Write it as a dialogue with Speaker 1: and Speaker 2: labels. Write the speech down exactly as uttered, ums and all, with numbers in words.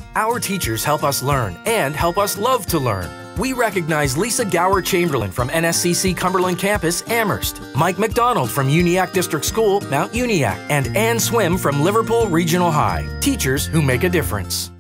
Speaker 1: Our teachers help us learn and help us love to learn. We recognize Lisa Gower Chamberlain from N S C C Cumberland Campus, Amherst, Mike McDonald from Uniac District School, Mount Uniac, and Ann Swim from Liverpool Regional High. Teachers who make a difference.